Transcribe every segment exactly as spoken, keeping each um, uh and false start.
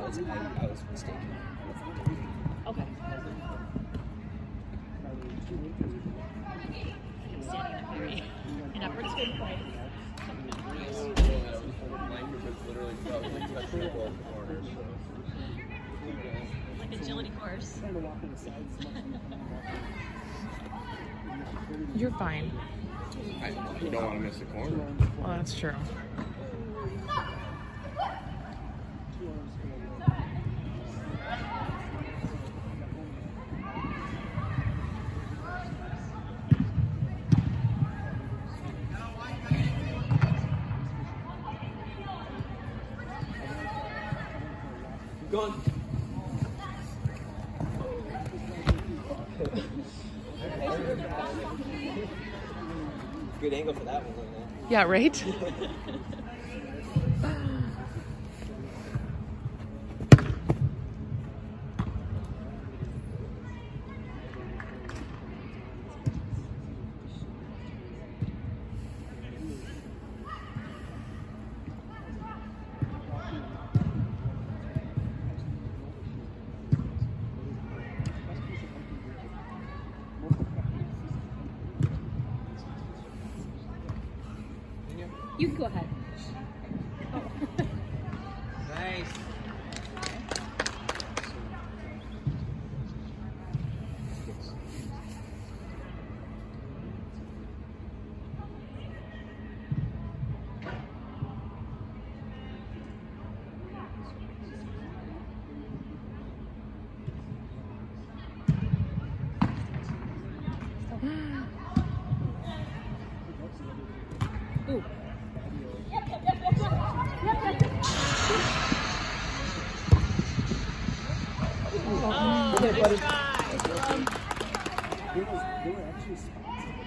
it's, I, I was mistaken. Okay. I'm standing up here in upward swing place. Like agility course. You're fine. I, you don't want to miss the corner. Well, that's true. Gone. Good angle for that one, though. Yeah, right? You can go ahead. Oh. Nice. Ooh. Oh, nice try. There was, there were actually spots that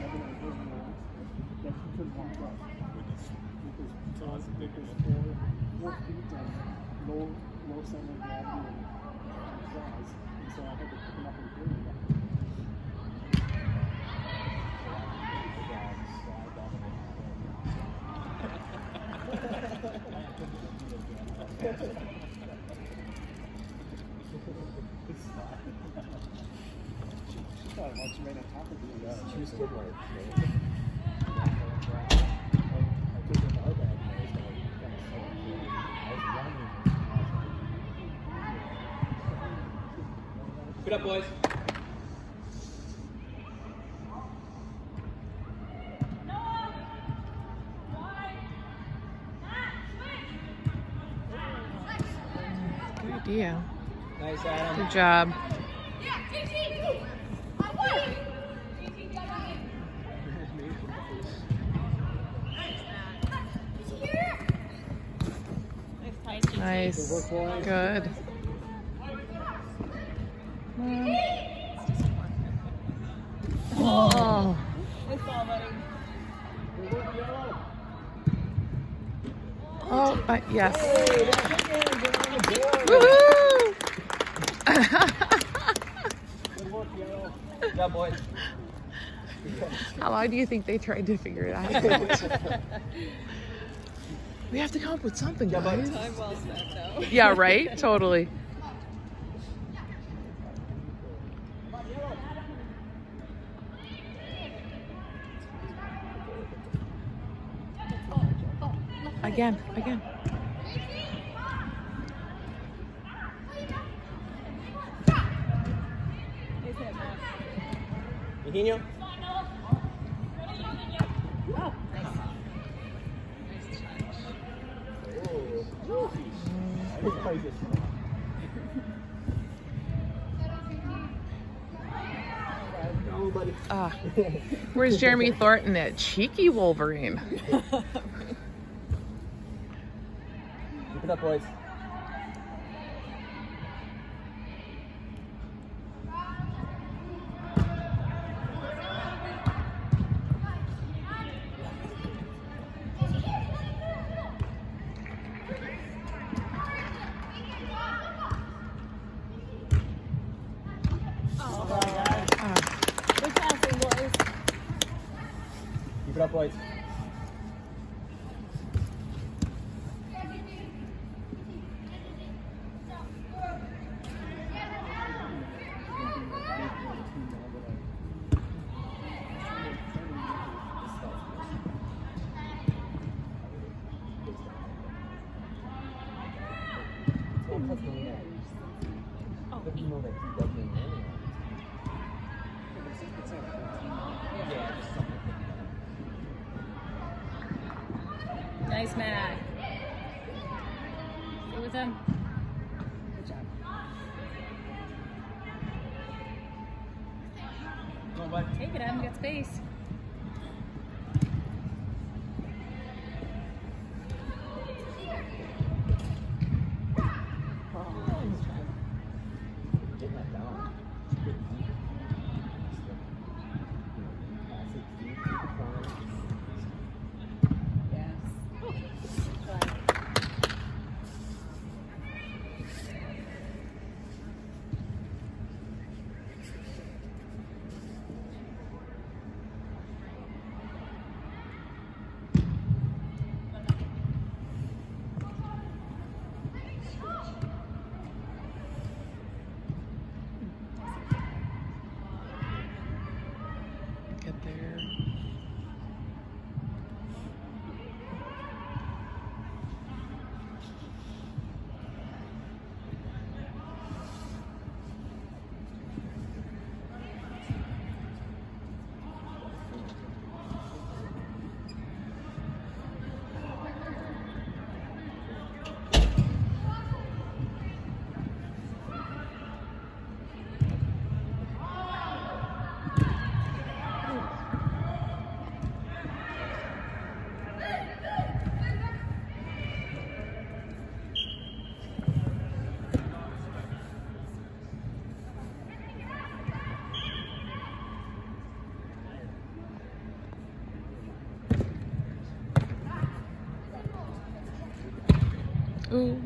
he couldn't walk up. Because there's four, four feet of low, low center of gravity and claws. And so I had to pick him up and carry him. She thought about you right on top of you. She was good work. Good up, boys. Good idea. Nice, Adam. Good job. Nice. Good. Oh. Oh, uh, yes. Woohoo! Good job, boys. How long do you think they tried to figure it out? We have to come up with something, guys. Time well spent, though. Yeah, right? Totally. Again, again. Eugenio? Oh, nice. Ah, where's Jeremy Thornton at? Cheeky Wolverine. Keep it up, boys. Good passing, boys. Keep it up, boys. Plus doing that. But you know that he doesn't mean anything. It's, it's like fourteen. Yeah, just something. Nice, Matt. Stay with him. Good job. Come on, bud. Take it, Adam. Got space. Getting that down. Good deep. Pass it deep to the corner. Yes. Get there. Ooh.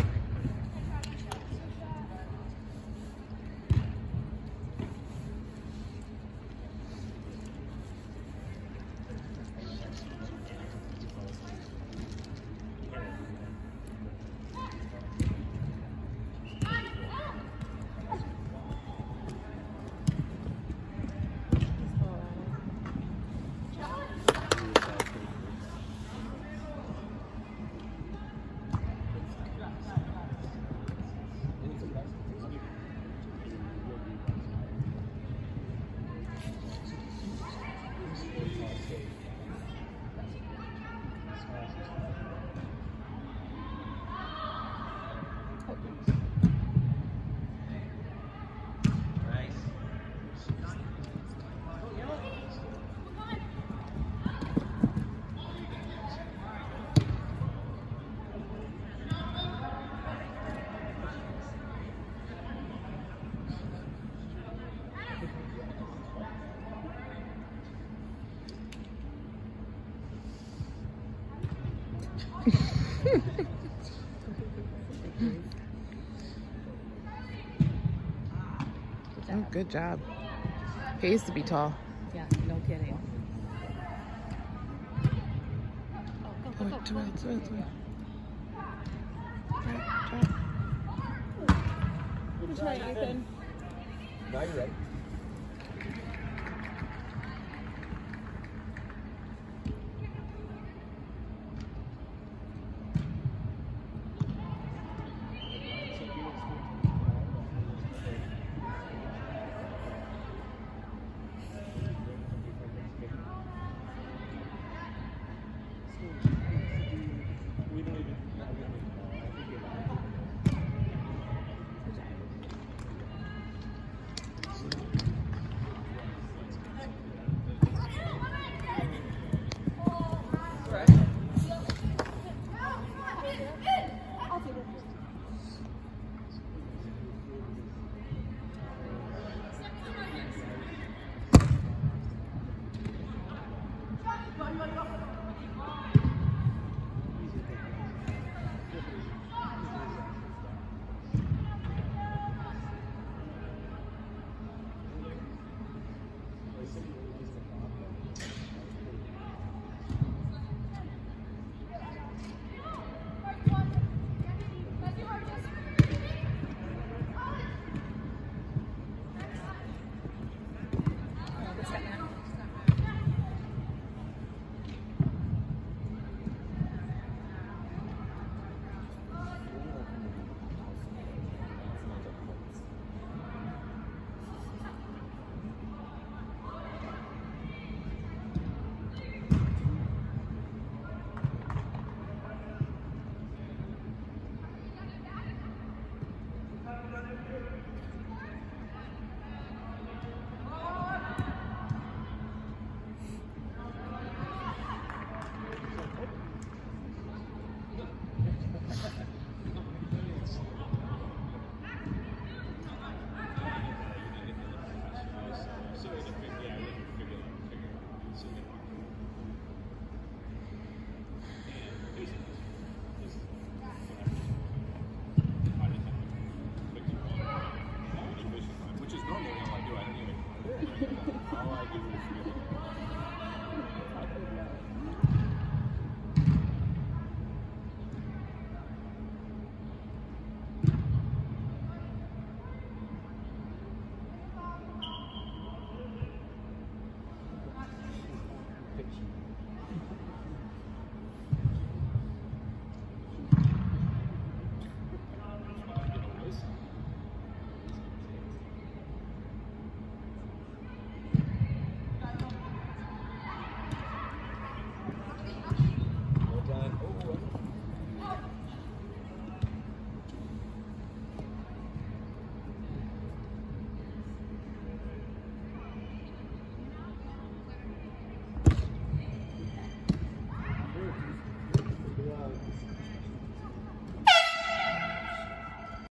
Oh, good job. He used to be tall. Yeah, no kidding. Oh, go, go, go. To it, to it, to it. Right, drop. Good try, Ethan. Now you're ready. So